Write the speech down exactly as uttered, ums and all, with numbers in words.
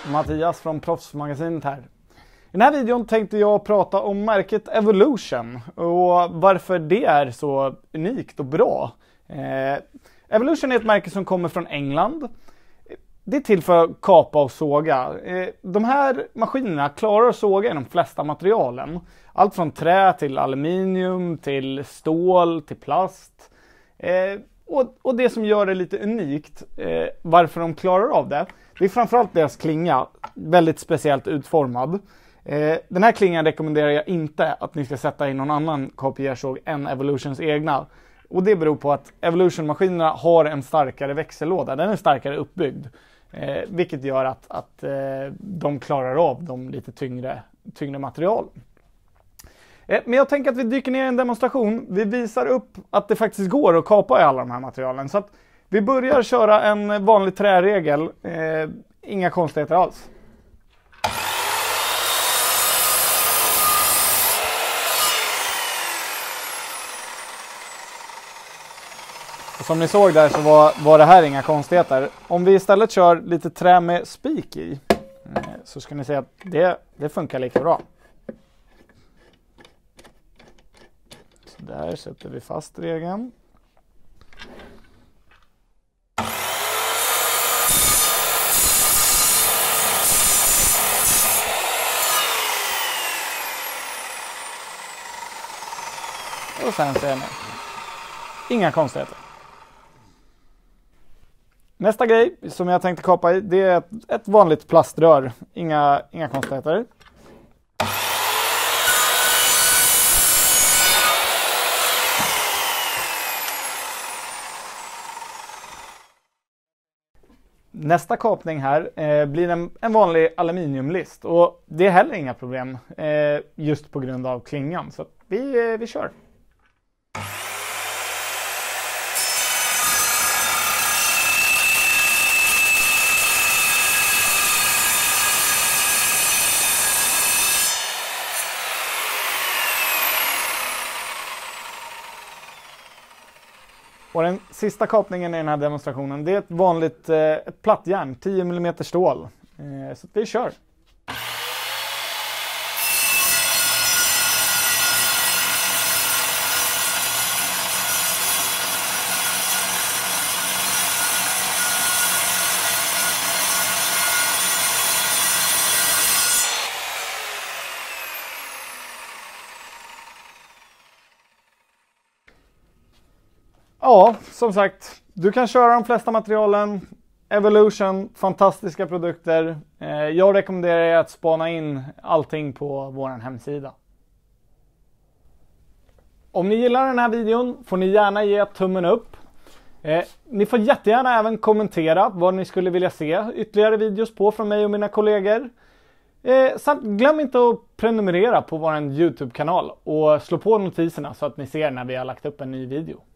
Mattias från Proffsmagasinet här. I den här videon tänkte jag prata om märket Evolution och varför det är så unikt och bra. Eh, Evolution är ett märke som kommer från England. Det är till för att kapa och såga. Eh, de här maskinerna klarar att såga i de flesta materialen. Allt från trä till aluminium, till stål, till plast. Eh, och, och det som gör det lite unikt, eh, varför de klarar av det, det är framförallt deras klinga, väldigt speciellt utformad. Eh, den här klingan rekommenderar jag inte att ni ska sätta i någon annan kopiersåg än Evolutions egna. Och det beror på att Evolution-maskinerna har en starkare växellåda, den är starkare uppbyggd. Eh, vilket gör att, att eh, de klarar av de lite tyngre, tyngre material. Eh, men jag tänker att vi dyker ner i en demonstration. Vi visar upp att det faktiskt går att kapa i alla de här materialen. Så att vi börjar köra en vanlig träregel. Eh, inga konstigheter alls. Och som ni såg där så var, var det här inga konstigheter. Om vi istället kör lite trä med spik i eh, så ska ni se att det, det funkar lika bra. Så där sätter vi fast regeln. Och sen ser ni. Inga konstigheter. Nästa grej som jag tänkte kapa i, det är ett, ett vanligt plaströr. Inga, inga konstigheter. Nästa kapning här eh, blir en, en vanlig aluminiumlist. Och det är heller inga problem eh, just på grund av klingan. Så vi, eh, vi kör. Och den sista kapningen i den här demonstrationen, det är ett vanligt eh, ett plattjärn, tio millimeter stål. Eh, så vi kör. Ja, som sagt, du kan köra de flesta materialen. Evolution, fantastiska produkter. Eh, jag rekommenderar er att spana in allting på vår hemsida. Om ni gillar den här videon får ni gärna ge tummen upp. Eh, ni får jättegärna även kommentera vad ni skulle vilja se ytterligare videos på från mig och mina kollegor. Eh, samt glöm inte att prenumerera på vår YouTube-kanal och slå på notiserna så att ni ser när vi har lagt upp en ny video.